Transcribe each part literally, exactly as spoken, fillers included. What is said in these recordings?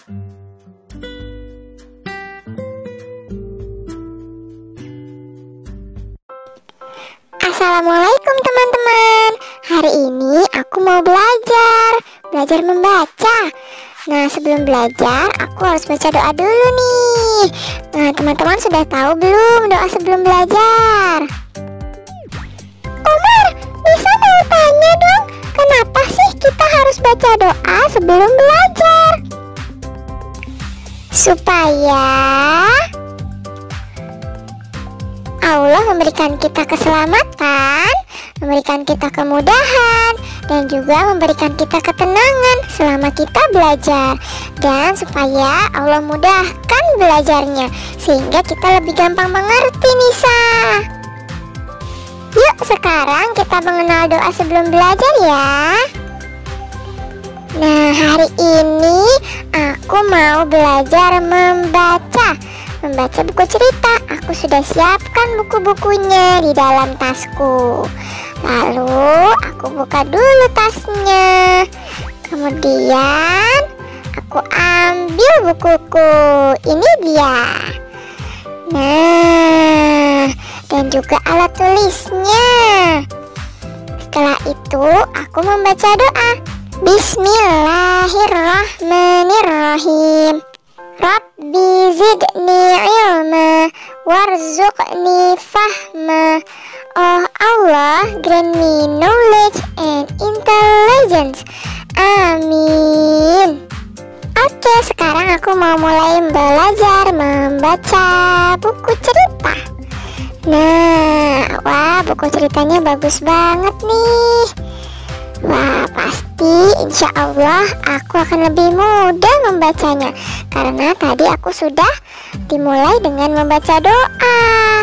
Assalamualaikum teman-teman. Hari ini aku mau belajar Belajar membaca. Nah, sebelum belajar aku harus baca doa dulu nih. Nah, teman-teman sudah tahu belum doa sebelum belajar? Omar, bisa mau tanya dong, kenapa sih kita harus baca doa sebelum belajar? Supaya Allah memberikan kita keselamatan, memberikan kita kemudahan, dan juga memberikan kita ketenangan selama kita belajar. Dan supaya Allah mudahkan belajarnya, sehingga kita lebih gampang mengerti, Nisa. Yuk sekarang kita mengenal doa sebelum belajar ya. Nah, hari ini aku mau belajar membaca Membaca buku cerita. Aku sudah siapkan buku-bukunya di dalam tasku. Lalu aku buka dulu tasnya. Kemudian aku ambil bukuku. Ini dia. Nah, dan juga alat tulisnya. Setelah itu aku membaca doa. Bismillahirrahmanirrahim. Rabbi zidni ilma warzuqni fahma. Oh Allah, grant me knowledge and intelligence. Amin. Oke, sekarang aku mau mulai belajar membaca buku cerita. Nah, wah, buku ceritanya bagus banget nih. Wah, pasti insya Allah aku akan lebih mudah membacanya, karena tadi aku sudah dimulai dengan membaca doa.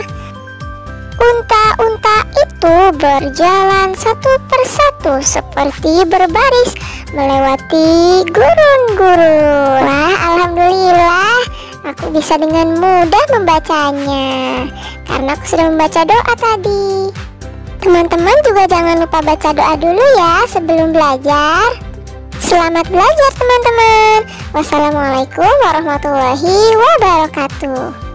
Unta-unta itu berjalan satu persatu seperti berbaris melewati gurun-gurun. Wah, alhamdulillah aku bisa dengan mudah membacanya, karena aku sudah membaca doa tadi. Teman-teman juga jangan lupa baca doa dulu ya sebelum belajar. Selamat belajar teman-teman. Wassalamualaikum warahmatullahi wabarakatuh.